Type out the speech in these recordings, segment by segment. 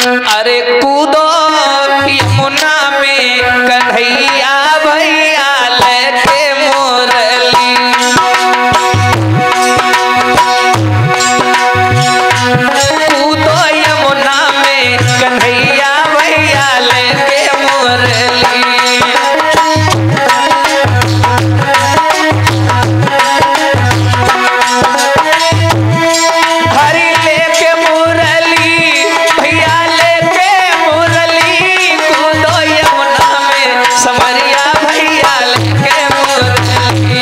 अरे कूदो यमुना में कन्हैया भैया लेके मुरली। कूदो यमुना में कन्हैया भैया लेके मुरली। हरी लेके मुरली भैया लेके मुरली। कूदो यमुना में समरिया भैया लेके मुरली।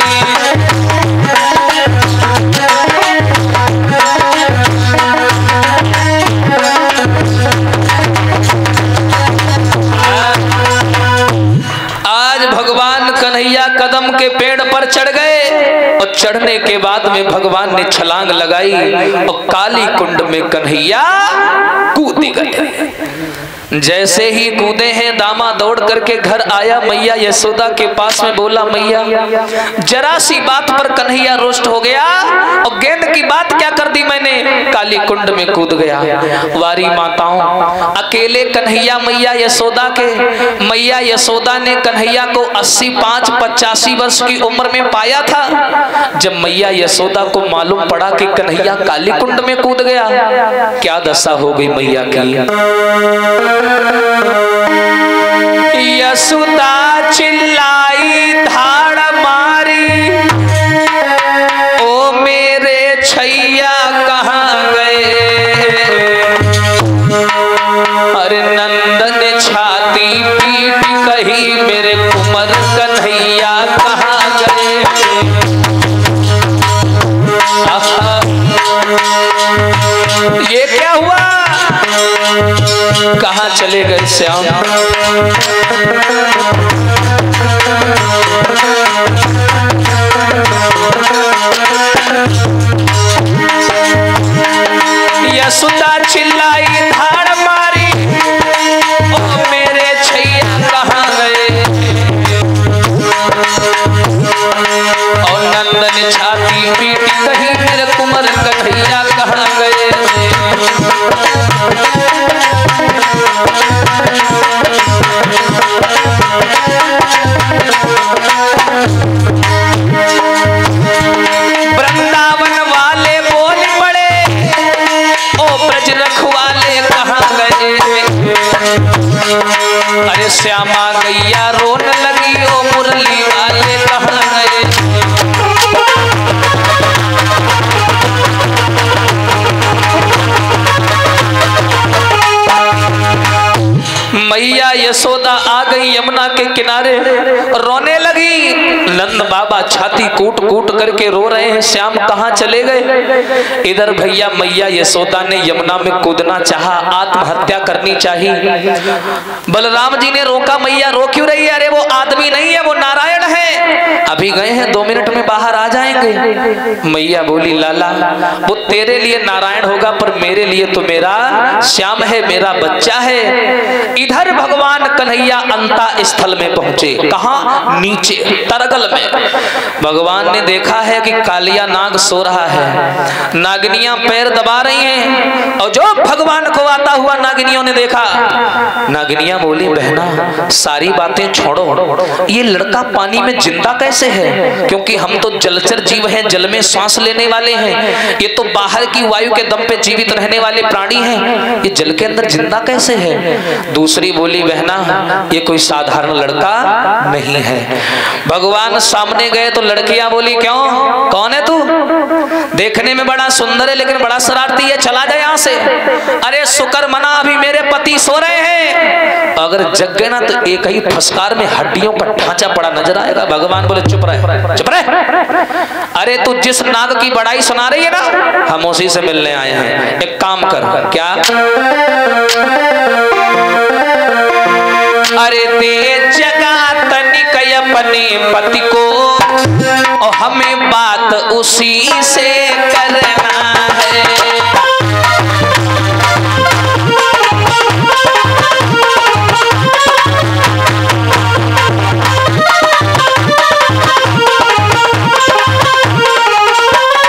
आज भगवान कन्हैया कदम के पेड़ पर चढ़ गए और चढ़ने के बाद में भगवान ने छलांग लगाई और काली कुंड में कन्हैया कूद गए। जैसे ही कूदे हैं दामा दौड़ करके घर आया, मैया यशोदा के पास में बोला मैया जरा सी बात पर कन्हैया रोस्ट हो गया और गेंद की बात क्या कर दी मैंने, काली कुंड में कूद गया। वारी माताओं, अकेले कन्हैया मैया यशोदा के, मैया यशोदा ने कन्हैया को 85-85 वर्ष की उम्र में पाया था। जब मैया यशोदा को मालूम पड़ा कि कन्हैया काली कुंड में कूद गया, क्या दशा हो गई मैया की। यशोदा चिल्लाई धाड़ मारी, ओ मेरे छैया कहाँ गए। अरे नंदन छाती पीट कही मेरे कुंवर कन्हैया कहाँ गए। ये क्या हुआ, कहाँ चले गए श्याम। यशोदा चिल्लाई धाड़ मारी, ओ मेरे छैया कहाँ गए। और नंदन छाती पीट कही मेरे कुंवर कन्हैया कहाँ गए। वृंदावन वाले बोल पड़े, ओ ब्रज रखवाले कहाँ गए। अरे श्यामा गैया रोन लगी, ओ मुरली वाले कहाँ गए। मैया यशोदा आ गई यमुना के किनारे, रोने लगी। नंद बाबा छाती कूट कूट करके रो रहे हैं, श्याम कहाँ चले गए। इधर भैया मैया यशोदा ने यमुना में कूदना चाहा, आत्महत्या करनी चाहिए। बलराम जी ने रोका, मैया रो क्यों रही है। अरे वो आदमी नहीं है, वो नारायण है, अभी गए हैं 2 मिनट में बाहर आ जाएंगे। मैया बोली लाला वो तेरे लिए नारायण होगा, पर मेरे लिए तो मेरा श्याम है, मेरा बच्चा है। इधर भगवान कन्हैया अंता स्थल में पहुंचे, कहां, नीचे तरगल में। भगवान ने देखा है कि कालिया नाग सो रहा है, नागिनियां पैर दबा रही हैं, और जो भगवान को आता हुआ नागिनियों ने देखा, नागिनियां बोली बहना सारी बातें छोड़ो, ये लड़का पानी में जिंदा कैसे है, क्योंकि हम तो जलचर जीव हैं, जल में सांस लेने वाले हैं, ये तो बाहर की वायु के दम पे जीवित रहने वाले प्राणी हैं, ये जल के अंदर जिंदा कैसे है। दूसरी बोली बहना ये कोई साधारण लड़का नहीं है। भगवान सामने गए तो लड़कियां बोली क्यों, कौन है तू, देखने में बड़ा सुंदर है लेकिन बड़ा शरारती है, चला जाए यहाँ से। अरे शुक्र मना अभी मेरे पति सो रहे हैं, अगर जग गए ना तो एक ही फसकार में हड्डियों का ढांचा पड़ा नजर आएगा। भगवान बोले चुप रहे, चुप रहे। अरे तू जिस नाग की बड़ाई सुना रही है ना, हम उसी से मिलने आए हैं। एक काम कर, क्या, अरे दे जगा तनिक अपने पति को, और हमें बात उसी से करना है।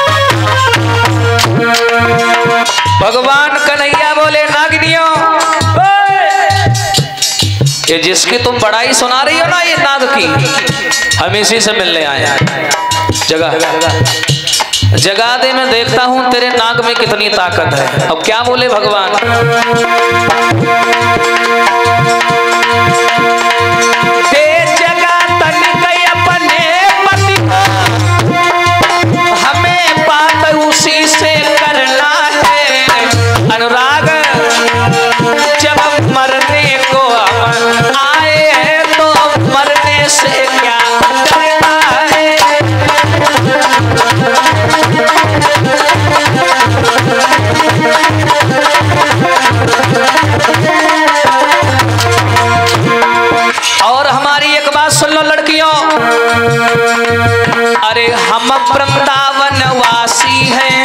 भगवान कन्हैया बोले नागिनियों ये जिसकी तुम बड़ाई सुना रही हो ना, ये नाग की, हम इसी से मिलने आए हैं। जगा दे, मैं देखता हूं तेरे नाग में कितनी ताकत है। अब क्या बोले भगवान, दे जगा तन गए अपने पति को, हमें बात उसी से करना है। अनुराग जब मरने को आए तो मरने से क्या करना है। और हमारी एक बात सुन लो लड़कियों, अरे हम वृंदावन वासी हैं,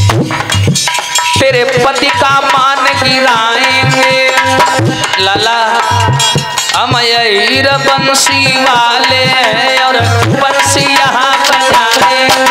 तेरे पति का मान गिराएंगे। लाला हम यही बंसी वाले हैं और बंसी यहाँ बजाएंगे।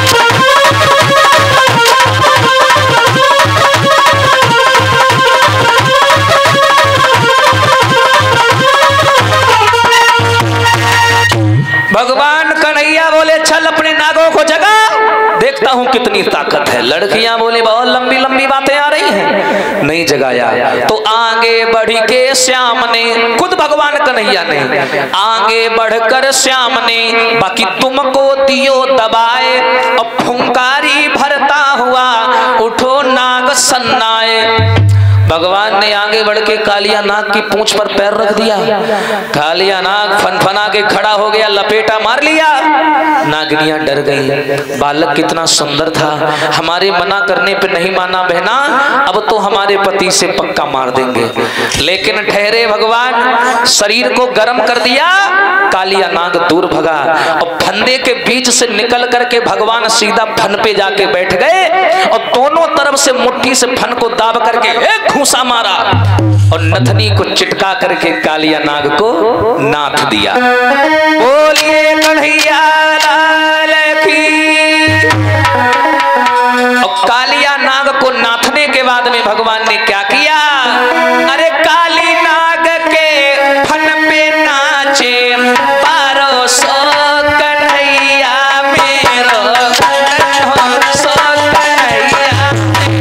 भगवान कन्हैया बोले चल अपने नागों को जगा, देखता हूं कितनी ताकत है। लड़कियां बोली बहुत लंबी लंबी बातें आ रही हैं, नहीं जगाया। तो आगे बढ़ के श्याम ने, खुद भगवान कन्हैया ने आगे बढ़कर श्याम ने बाकी तुमको दियो दबाए, अब फुंकारी भरता हुआ उठो नाग सन्नाए। भगवान ने आगे बढ़ के कालिया नाग की पूंछ पर पैर रख दिया। कालिया नाग फनफना के खड़ा हो गया, लपेटा मार लिया। नागिनियां डर गई। बालक कितना सुंदर था, हमारे मना करने पे नहीं माना बहना, अब तो हमारे पति से पक्का मार देंगे। लेकिन ठहरे भगवान, शरीर को गर्म कर दिया। कालिया नाग दूर भगा और फंदे के बीच से निकल करके भगवान सीधा फन पे जाके बैठ गए और दोनों तरफ से मुट्ठी से फन को दाब करके एक घूंसा मारा और नथनी को चिटका करके कालिया नाग को नाथ दिया। बोलिए कन्हैया लाल की। और कालिया नाग को नाथने के बाद में भगवान ने क्या किया, अरे काली नाग के फन पे नाचे 1200 कन्हैया मेरो, 1200 कन्हैया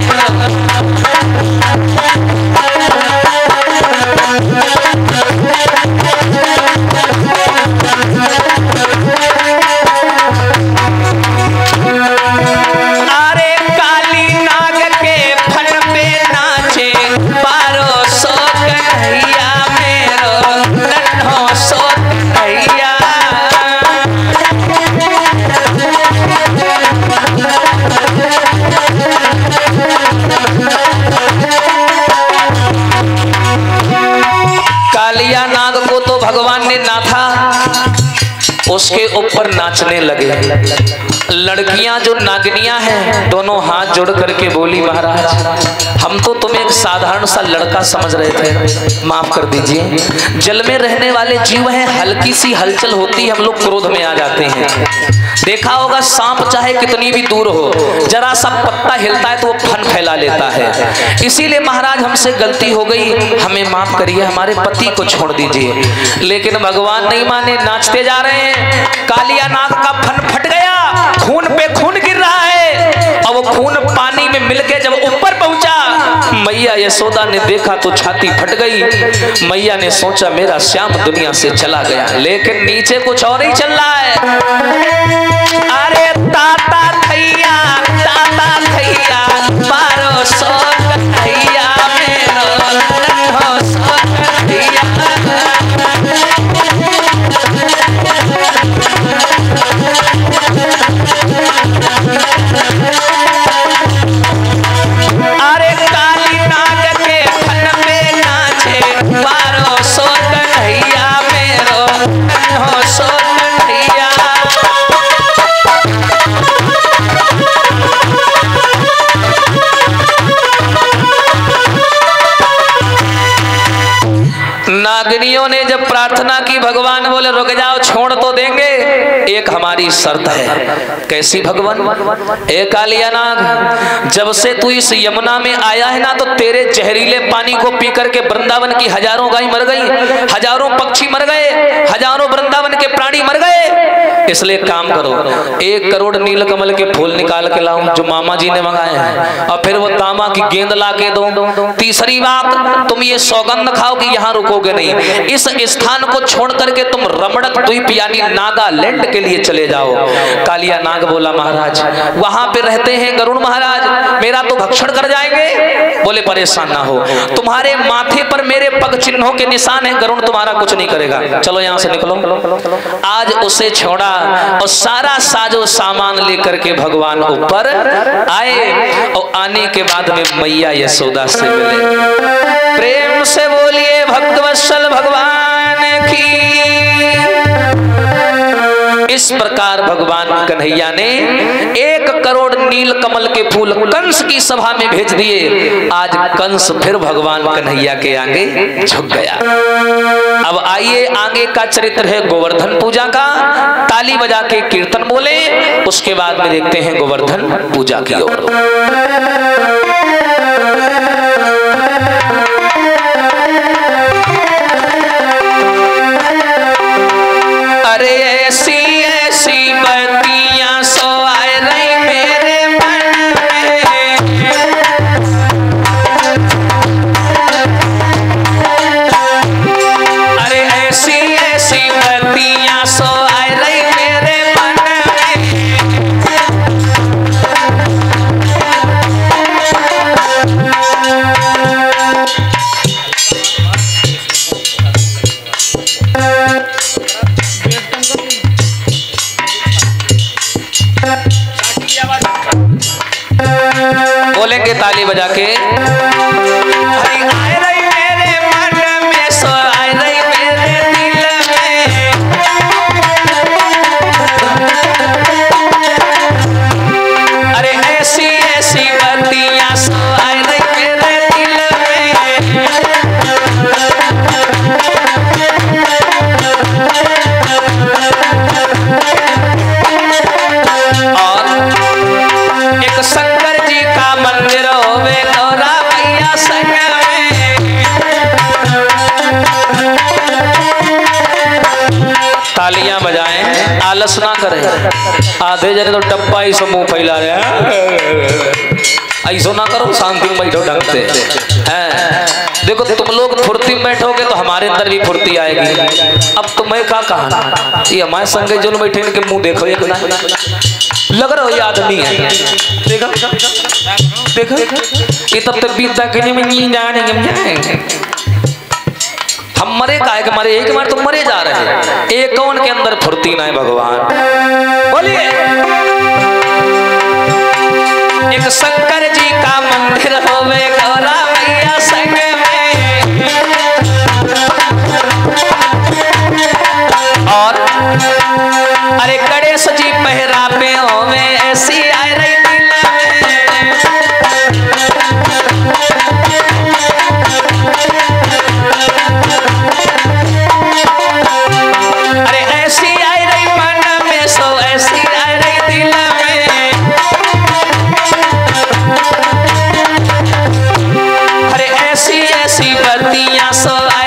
भगवान ने नाथा, उसके ऊपर नाचने लगे। लड़कियां जो नागिनियां हैं दोनों हाथ जोड़ करके बोली, महाराज हम तो तुम्हें एक साधारण सा लड़का समझ रहे थे, माफ कर दीजिए। जल में रहने वाले जीव हैं, हल्की सी हलचल होती है हम लोग क्रोध में आ जाते हैं। देखा होगा सांप चाहे कितनी भी दूर हो, जरा सा पत्ता हिलता है तो वो फन फैला लेता है। इसीलिए महाराज हमसे गलती हो गई, हमें माफ करिए, हमारे पति को छोड़ दीजिए। लेकिन भगवान नहीं माने, नाचते जा रहे हैं। कालिया नाग का फन फट गया, खून पे खून गिर रहा है और वो खून पानी में मिलके जब ऊपर पहुंचा, मैया यशोदा ने देखा तो छाती फट गई। मैया ने सोचा मेरा श्याम दुनिया से चला गया, लेकिन नीचे कुछ और ही चल रहा है। अरे ताता थैया 1200 कन्हैया मेरो, 1200 कन्हैया। अरे काली नाग के फन पे नाचे 1200 कन्हैया मेरो, 1200 कन्हैया। नागिनियों ने जब प्रार्थना की, भगवान बोले रुक जाओ, छोड़ तो देंगे, एक हमारी शर्त है। कैसी भगवान? ए कालिया नाग, जब से तू इस यमुना में आया है ना, तो तेरे जहरीले पानी को पी करके वृंदावन की हजारों गाय मर गई, हजारों पक्षी मर गए, हजारों वृंदावन के प्राणी मर गए। इसलिए काम करो, 1 करोड़ नीलकमल के फूल निकाल के लाओ जो मामा जी ने मंगाए हैं, और फिर वो तांबा की गेंद ला के दो। तीसरी बात, तुम ये सौगंध खाओ कि यहाँ रुकोगे नहीं, इस स्थान को छोड़ करके तुम रमणक द्वीप यानी नागालैंड के लिए चले जाओ। कालिया नाग बोला महाराज वहां पे रहते हैं गरुड़ महाराज, मेरा तो भक्षण कर जाएंगे। बोले परेशान ना हो, तुम्हारे माथे पर मेरे पग चिन्हों के निशान है, गरुड़ तुम्हारा कुछ नहीं करेगा, चलो यहाँ से निकलो। आज उसे छोड़ा और सारा साजो सामान लेकर के भगवान ऊपर आए, और आने के बाद में मैया यशोदा से मिले। प्रेम से बोलिए भक्तवत्सल भगवान की। इस प्रकार भगवान कन्हैया ने 1 करोड़ नील कमल के फूल कंस की सभा में भेज दिए। आज कंस फिर भगवान कन्हैया के आगे झुक गया। अब आइए, आगे का चरित्र है गोवर्धन पूजा का। ताली बजा के कीर्तन बोले, उसके बाद में देखते हैं गोवर्धन पूजा की ओर। अरे ऐसी ऐसी बत्तियां सो आए रही मेरे मन में, अरे ऐसी ऐसी बत्तियां सो आए रही मेरे मन बोलेंगे ताली बजा के। हरी आए रही मेरे मन में, सो आए रही मेरे दिल में, अरे ऐसी ऐसी बत्तियां सो आए रही मेरे दिल में। और एक शंकर जी का मंदिर होवे गौरा मैया संग में। तालियां बजाएं, आलस ना करें। आधे जने तो डब्बा ही समूह फैला रहे हैं, ऐसा ना करो, शांति में बैठो ढंग से। देखो तुम लोग फुर्ती में बैठोगे तो हमारे अंदर भी फुर्ती आएगी। अब तुम्हें क्या कहा, ये हमारे संग जो बैठे इनके मुंह देखो, एक ना लग रहा हो ये आदमी है, देखो देखो ये तब तक बीतता कहने में नहीं जाएंगे। हम मरे काहे के मरे, एक बार तुम मरे जा रहे हैं, एक कौन के अंदर फुर्ती ना है भगवान। बोलिए एक शंकर जी का मंदिर होवे गौरा मैया संग में, और अरे गणेश जी पहरा पे होवे ऐसी आए रही दिल में, अरे ऐसी आई रही मन में, सो ऐसी आई रही दिल में, अरे ऐसी ऐसी बत्तियां सो